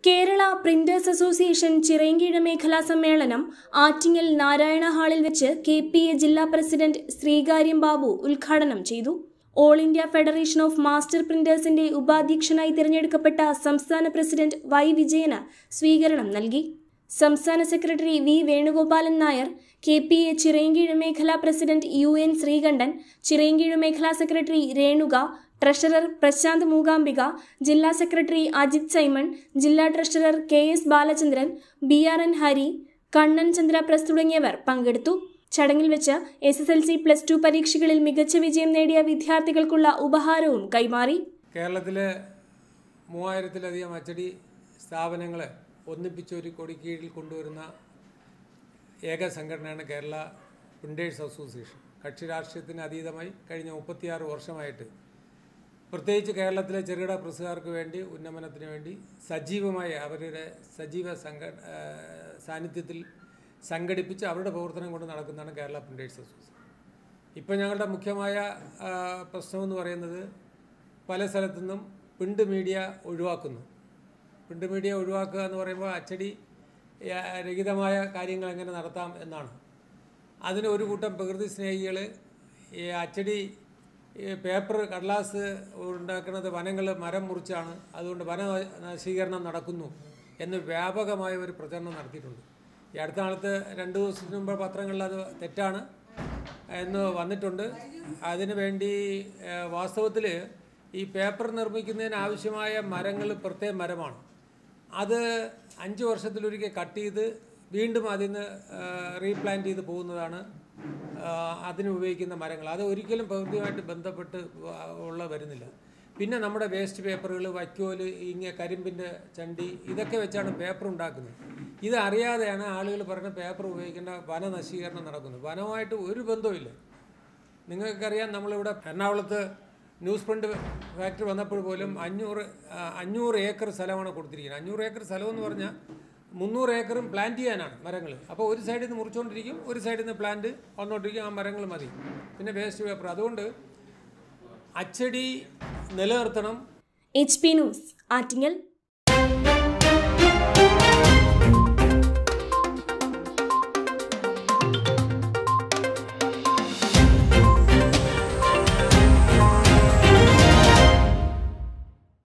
Kerala printers association Chirayinkeezhu മേഖലാ സമ്മേളനം ആറ്റിങ്ങൽ നാരായണ ഹാളിൽ വെച്ച് KPA ജില്ലാ പ്രസിഡന്റ് ശ്രീകാര്യം ബാബു ഉദ്ഘാടനം ചെയ്തു. All India Federation of Master പ്രിന്റേഴ്സിന്റെ ഉപാധ്യക്ഷനായി തിരഞ്ഞെടുക്കപ്പെട്ട സംസ്ഥാന പ്രസിഡന്റ് Y വിജയന് സ്വീകരണം നൽകി. സംസ്ഥാന secretary V Venugopalan Nair, KPA Chirayinkeezhu മേഖലാ പ്രസിഡന്റ് UN ശ്രീകണ്ഠൻ, ചിറയൻകീഴ് മേഖലാ സെക്രട്ടറി രേണുക, ട്രഷറർ പ്രശാന്ത് മൂകാംബിക, ജില്ലാ സെക്രട്ടറി അജിത് സൈമൺ, ജില്ലാ treasurer KS Balachandran, BRN Hari, Kannan Chandraprasad തുടങ്ങിയവർ പങ്കെടുത്തു. ചടങ്ങിൽ വെച്ച് SSLC+2 പരീക്ഷകളിൽ മികച്ച വിജയം നേടിയ വിദ്യാർത്ഥികൾക്കുള്ള ഉപഹാരവും കൈമാറി. കേരളത്തിലെ 3000-ലധികം അച്ചടി സ്ഥാപനങ്ങളെ ഒന്നിപ്പിച്ച് ഒരു കൊടിക്കീഴിൽ കൊണ്ടുവരുന്ന ഏക സംഘടനയാണ് കേരള പ്രിന്റേഴ്സ് അസോസിയേഷൻ. കക്ഷി രാഷ്ട്രീയത്തിന് അതീതമായി കഴിഞ്ഞ 36 വർഷമായിട്ട് പ്രത്യേകിച്ച് കേരളത്തിലെ ചെറുകിട പ്രസ്സുകാർക്ക് വേണ്ടി ഉന്നമനത്തിന് വേണ്ടി സജീവമായി അവരുടെ സജീവ സാന്നിധ്യത്തിൽ സംഘടിപ്പിച്ച് അവരുടെ പ്രവർത്തനം കൊണ്ട് നടക്കുന്നതാണ് കേരള പ്രിന്റേഴ്സ് അസോസിയേഷൻ. ഇപ്പോൾ ഞങ്ങളുടെ മുഖ്യമായ പ്രശ്നമെന്ന് പറയുന്നത് പല സ്ഥലത്തു നിന്നും പ്രിൻ്റ് മീഡിയ ഒഴിവാക്കുന്നു. പ്രിൻ്റ് മീഡിയ ഒഴിവാക്കുക എന്ന് പറയുമ്പോൾ അച്ചടി രഹിതമായ കാര്യങ്ങൾ എങ്ങനെ നടത്താം എന്നാണ്. അതിന് ഒരു കൂട്ടം പ്രകൃതി സ്നേഹികൾ ഈ അച്ചടി പേപ്പർ കടലാസ് ഉണ്ടാക്കുന്നത് വനങ്ങൾ മരം മുറിച്ചാണ്, അതുകൊണ്ട് വന നശീകരണം നടക്കുന്നു എന്ന് വ്യാപകമായ ഒരു പ്രചരണം നടത്തിയിട്ടുണ്ട്. ഈ അടുത്ത കാലത്ത് 2 ദിവസത്തിന് മുമ്പ് പത്രങ്ങളിൽ അത് തെറ്റാണ് എന്ന് വന്നിട്ടുണ്ട്. അതിനു വേണ്ടി വാസ്തവത്തിൽ ഈ പേപ്പർ നിർമ്മിക്കുന്നതിന് ആവശ്യമായ മരങ്ങൾ പ്രത്യേക മരമാണ്. അത് 5 വർഷത്തിലൊരിക്കൽ കട്ട് ചെയ്ത് വീണ്ടും അതിന് റീപ്ലാന്റ് ചെയ്ത് പോകുന്നതാണ് അതിന് ഉപയോഗിക്കുന്ന മരങ്ങൾ. അത് ഒരിക്കലും പ്രകൃതിയുമായിട്ട് ബന്ധപ്പെട്ട് വരുന്നില്ല. പിന്നെ നമ്മുടെ വേസ്റ്റ് പേപ്പറുകൾ, വൈക്കോല്, കരിമ്പിൻ്റെ ചണ്ടി, ഇതൊക്കെ വെച്ചാണ് പേപ്പർ ഉണ്ടാക്കുന്നത്. ഇതറിയാതെയാണ് ആളുകൾ പറഞ്ഞ പേപ്പർ ഉപയോഗിക്കേണ്ട വന നശീകരണം നടക്കുന്നത്. വനവുമായിട്ട് ഒരു ബന്ധവുമില്ല. നിങ്ങൾക്കറിയാം, നമ്മളിവിടെ എറണാകുളത്ത് ന്യൂസ് പ്രിൻ്റ് ഫാക്ടറി വന്നപ്പോൾ പോലും 500 ഏക്കർ സ്ഥലമാണ് കൊടുത്തിരിക്കുന്നത്. 500 ഏക്കർ സ്ഥലമെന്ന് പറഞ്ഞാൽ 300 ഏക്കറും പ്ലാന്റ് ചെയ്യാനാണ് മരങ്ങൾ. അപ്പോൾ ഒരു സൈഡിൽ നിന്ന് മുറിച്ചുകൊണ്ടിരിക്കും, ഒരു സൈഡിൽ നിന്ന് പ്ലാന്റ് വന്നുകൊണ്ടിരിക്കും. ആ മരങ്ങൾ മതി. പിന്നെ വേസ്റ്റ് പേപ്പർ. അതുകൊണ്ട് അച്ചടി നിലനിർത്തണം. HP news, Attingal.